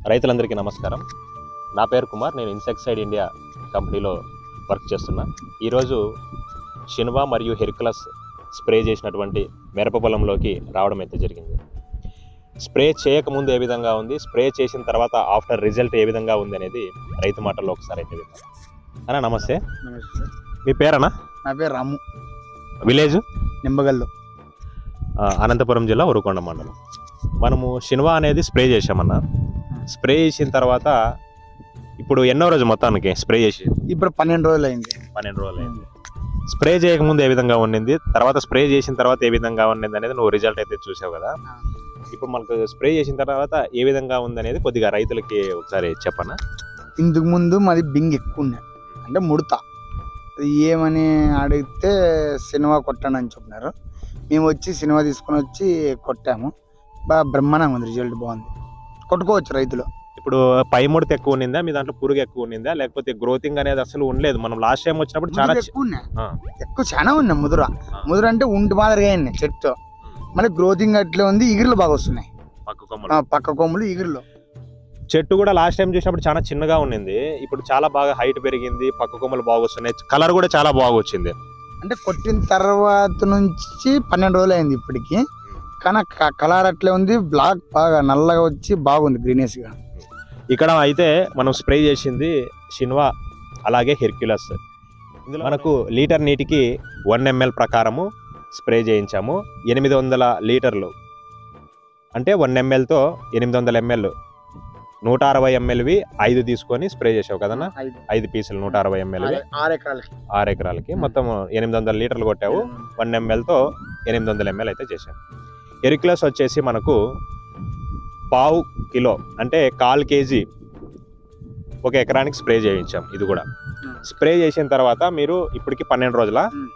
రైతులందరికీ నమస్కారం. నా పేరు కుమార్. నేను ఇన్సెక్టిసైడ్ ఇండియా కంపెనీలో వర్క్ చేస్తున్నా. ఈరోజు షిన్వా మరియు హెర్క్యులస్ స్ప్రే చేసినటువంటి మిరప పొలంలోకి రావడం అయితే జరిగింది. స్ప్రే చేయకముందు ఏ విధంగా ఉంది, స్ప్రే చేసిన తర్వాత ఆఫ్టర్ రిజల్ట్ ఏ విధంగా ఉంది అనేది రైతు మాటల్లో ఒకసారి అయితే విందాం. అన్నా నమస్తే. నమస్తే. మీ పేరన్నా? నా పేరు రాము. విలేజ్ నింబగల్లు, అనంతపురం జిల్లా ఉరుకొండ మండలం. మనము షిన్వా అనేది స్ప్రే చేసామన్నా. స్ప్రే చేసిన తర్వాత ఇప్పుడు ఎన్నో రోజు మొత్తానికి స్ప్రే చేసి? ఇప్పుడు 12 రోజులు అయింది. 12 రోజులు అయింది. స్ప్రే చేయకముందు ఏ విధంగా ఉండింది, తర్వాత స్ప్రే చేసిన తర్వాత ఏ విధంగా ఉండింది అనేది నువ్వు రిజల్ట్ అయితే చూసావు కదా. ఇప్పుడు మనకు స్ప్రే చేసిన తర్వాత ఏ విధంగా ఉంది అనేది కొద్దిగా రైతులకి ఒకసారి చెప్పనా. ఇందుకు ముందు మాది బింగ్ ఎక్కువ ఉన్నాయి, అంటే ముడత. అది ఏమని అడిగితే సినిమా కొట్టాను అని చెప్పినారు. మేము వచ్చి సినిమా తీసుకొని వచ్చి కొట్టాము. బాగా బ్రహ్మాండంగా ఉంది, రిజల్ట్ బాగుంది, కొట్టుకోవచ్చు రైతులు. ఇప్పుడు పై ముడత ఎక్కువ ఉన్నిందా, మీ దాంట్లో పురుగు ఎక్కువ ఉన్నిందా, లేకపోతే గ్రోతింగ్ అనేది అసలు ఉండలేదు? మనం లాస్ట్ టైం వచ్చినప్పుడు చాలా ఎక్కువ ఉన్నాయి, ఎక్కువ చాలా ఉన్నాయి. ముదుర అంటే ఉంటి మాదిరిగా అయింది చెట్టు. మళ్ళీ గ్రోతింగ్ అట్లే ఉంది, ఇగురులు బాగా వస్తున్నాయి. పక్క కొమ్ములు ఇగురులు. చెట్టు కూడా లాస్ట్ టైం చూసినప్పుడు చాలా చిన్నగా ఉండింది, ఇప్పుడు చాలా బాగా హైట్ పెరిగింది, పక్క కొమ్మలు బాగా వస్తున్నాయి, కలర్ కూడా చాలా బాగా వచ్చింది. అంటే కొట్టిన తర్వాత నుంచి 12 రోజులు అయింది ఇప్పటికి, కానీ కలర్ అట్లే ఉంది, బ్లాక్ బాగా నల్లగా వచ్చి బాగుంది, గ్రీనిష్గా. ఇక్కడ అయితే మనం స్ప్రే చేసింది షిన్వా అలాగే హెర్క్యులస్. ఇందులో మనకు లీటర్ నీటికి 1 ml ప్రకారము స్ప్రే చేయించాము. 800 లీటర్లు అంటే 1 mlతో 800 ml, 160 mlవి 5 తీసుకొని స్ప్రే చేసావు కదన్నా. 5 పీసులు 160 mlవి 6 ఎకరాలకి మొత్తం 800 లీటర్లు కొట్టావు. 1 mlతో 800 ml అయితే చేసాం. హెర్క్యులస్ వచ్చేసి మనకు 1/4 కిలో అంటే 1/4 kg 1 ఎకరానికి స్ప్రే చేయించాం. ఇది కూడా స్ప్రే చేసిన తర్వాత మీరు ఇప్పటికి 12 రోజుల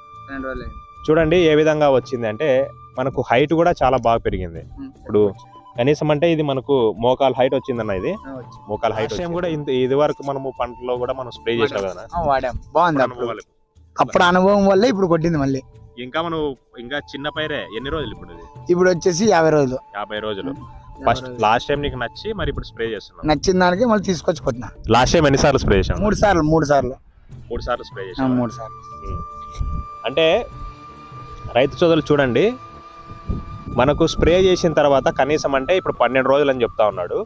చూడండి ఏ విధంగా వచ్చింది అంటే మనకు హైట్ కూడా చాలా బాగా పెరిగింది. ఇప్పుడు కనీసం అంటే ఇది మనకు మోకాల హైట్ వచ్చిందన్న. ఇది మోకాల హైట్ కూడా ఇది వరకు మనము పంటలో కూడా మనం స్ప్రే చేసాం కదా, వాడాం. బాగుంది. అప్పుడు అనుభవం వల్ల ఇప్పుడు కొట్టింది. మళ్ళీ ఇంకా చిన్న పైరే. ఎన్ని రోజులు ఇప్పుడు వచ్చేసి 50 రోజులు. 50 రోజులు. ఫస్ట్ లాస్ట్ టైం నీకు నచ్చి మరి ఇప్పుడు స్ప్రే చేస్తున్నా. నచ్చిన దానికి మళ్ళీ తీసుకొచ్చి కొట్టినా. లాస్ట్ టైం ఎన్నిసార్లు స్ప్రే చేసాం? 3 సార్లు. 3 సార్లు స్ప్రే చేసాం. 3 సార్లు. అంటే రైతు సోదరులు చూడండి, మనకు స్ప్రే చేసిన తర్వాత కనీసం అంటే ఇప్పుడు 12 రోజులు అని చెప్తా ఉన్నాడు.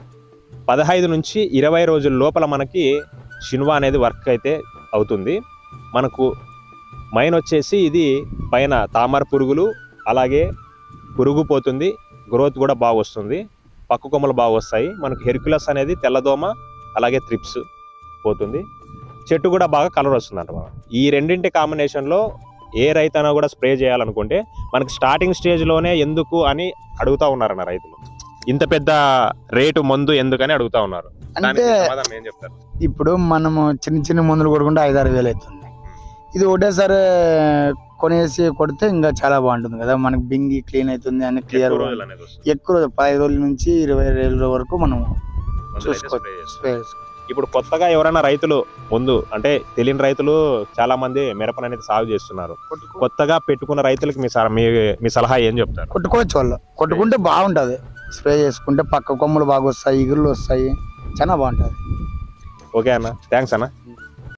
15 నుంచి 20 రోజుల లోపల మనకి షిన్వా అనేది వర్క్ అయితే అవుతుంది. మనకు మైన్ వచ్చేసి ఇది పైన తామర పురుగులు అలాగే పురుగు పోతుంది, గ్రోత్ కూడా బాగా వస్తుంది, పక్క కొమ్మలు బాగా వస్తాయి. మనకు హెర్క్యులస్ అనేది తెల్లదోమ అలాగే త్రిప్స్ పోతుంది, చెట్టు కూడా బాగా కలర్ వస్తుంది అన్నమాట. ఈ రెండింటి కాంబినేషన్లో ఏ రైతైనా కూడా స్ప్రే చేయాలనుకుంటే మనకి స్టార్టింగ్ స్టేజ్లోనే ఎందుకు అని అడుగుతూ ఉన్నారన్న రైతులు. ఇంత పెద్ద రేటు మందు ఎందుకని అడుగుతా ఉన్నారు. అంటే ఏం చెప్తారు? ఇప్పుడు మనము చిన్న మందులు కొడుకుంటే 5-6 వేలు అవుతుంది. ఇది ఒకటేసారి కొనేసి కొడితే ఇంకా చాలా బాగుంటుంది కదా. మనకి బింగి క్లీన్ అవుతుంది అని క్లియర్. ఎక్కువ 15 రోజుల నుంచి 20 రోజుల వరకు మనం చూసుకోవచ్చు. ఇప్పుడు కొత్తగా ఎవరైనా రైతులు ముందు అంటే తెలియని రైతులు చాలా మంది మిరపను అనేది సాగు చేస్తున్నారు. కొత్తగా పెట్టుకున్న రైతులకి మీ సలహా ఏం చెప్తారు? కొట్టుకోవచ్చు. వాళ్ళు కొట్టుకుంటే బాగుంటుంది. స్ప్రే చేసుకుంటే పక్క కొమ్మలు బాగా వస్తాయి, ఇగురులు వస్తాయి, చాలా బాగుంటుంది. ఓకే అన్న, థ్యాంక్స్ అన్న.